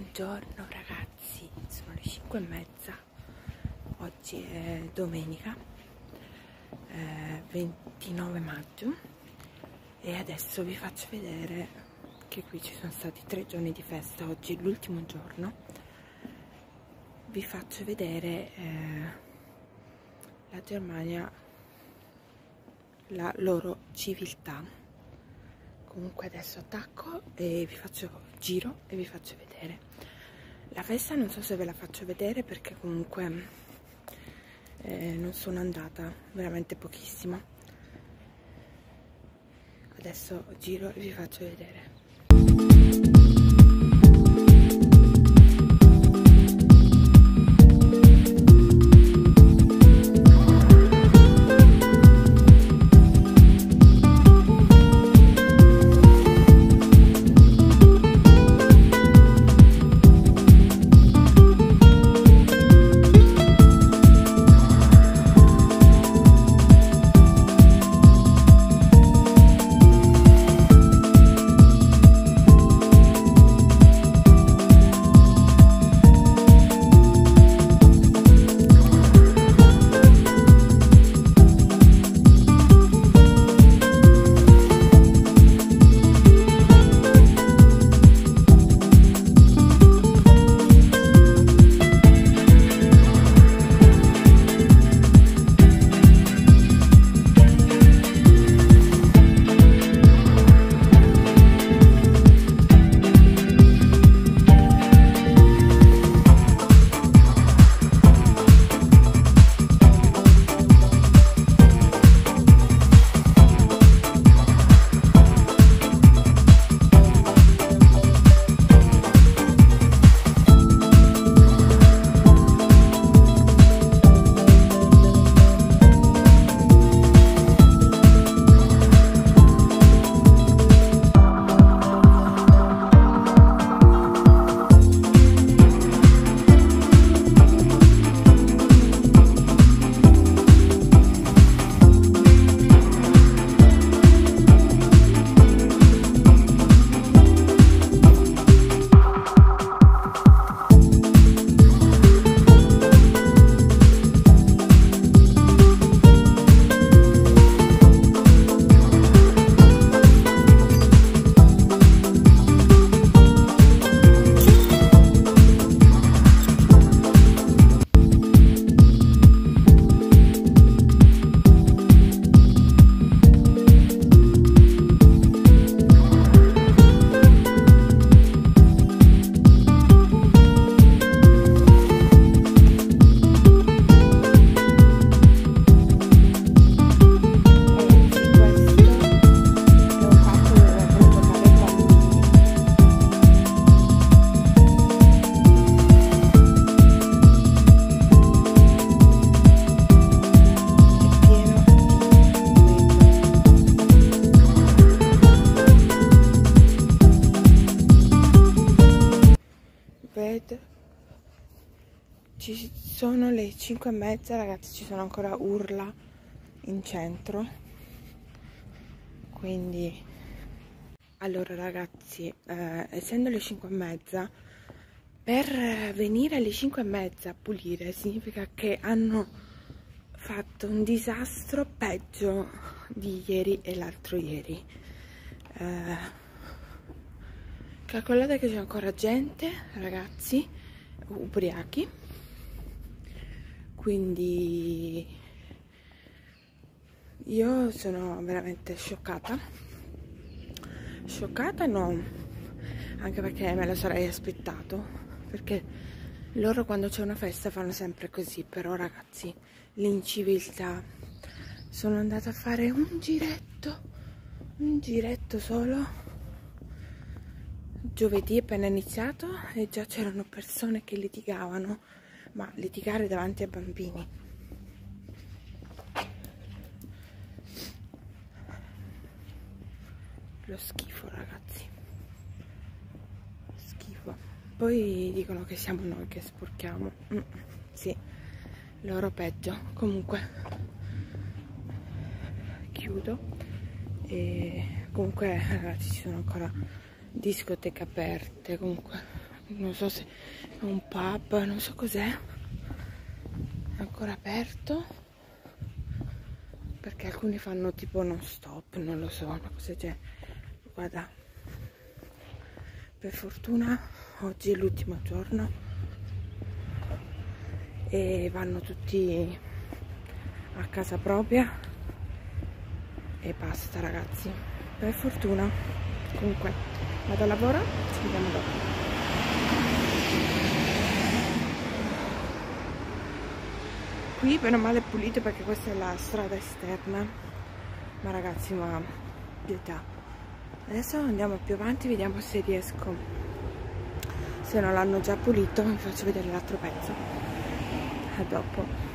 Buongiorno ragazzi, sono le 5:30, oggi è domenica 29 maggio e adesso vi faccio vedere che qui ci sono stati 3 giorni di festa, oggi è l'ultimo giorno. Vi faccio vedere la Germania, la loro civiltà. Comunque adesso attacco e vi faccio giro e vi faccio vedere la festa. Non so se ve la faccio vedere perché comunque non sono andata, veramente pochissimo. Adesso giro e vi faccio vedere. Ci sono le 5:30 ragazzi, ci sono ancora urla in centro, quindi allora ragazzi, essendo le 5:30, per venire alle 5:30 a pulire significa che hanno fatto un disastro peggio di ieri e l'altro ieri. Calcolate che c'è ancora gente, ragazzi, ubriachi, quindi io sono veramente scioccata no, anche perché me lo sarei aspettato, perché loro quando c'è una festa fanno sempre così. Però ragazzi, l'inciviltà. Sono andata a fare un giretto solo giovedì appena iniziato e già c'erano persone che litigavano, ma litigare davanti ai bambini. Lo schifo ragazzi, schifo. Poi dicono che siamo noi che sporchiamo. Sì, loro peggio. Comunque chiudo e comunque ragazzi ci sono ancora discoteche aperte, comunque non so se è un pub, non so cos'è, è ancora aperto, perché alcuni fanno tipo non stop, non lo so, una cosa c'è. Guarda, per fortuna oggi è l'ultimo giorno e vanno tutti a casa propria e basta, ragazzi, per fortuna. Comunque vado a lavoro, ci vediamo dopo. Qui bene o male è pulito perché questa è la strada esterna, ma ragazzi, ma pietà. Adesso andiamo più avanti, vediamo se riesco, se non l'hanno già pulito vi faccio vedere l'altro pezzo. A dopo.